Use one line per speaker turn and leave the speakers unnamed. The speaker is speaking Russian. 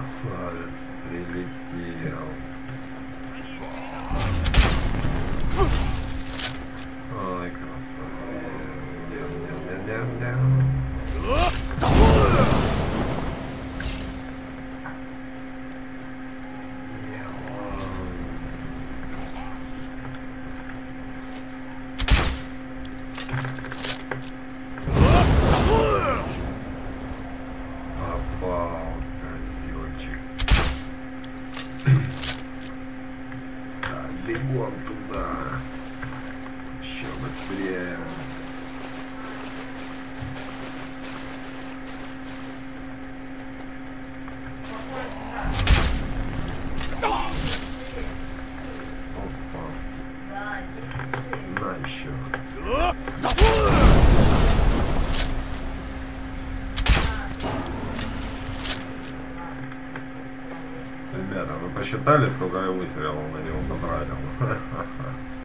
Красавец прилетел. Ой, красавец. Попал, козёлчик. Так, бегом туда. Еще быстрее. Опа. На еще. Ребята, вы посчитали, сколько я выстрелов на него потратил?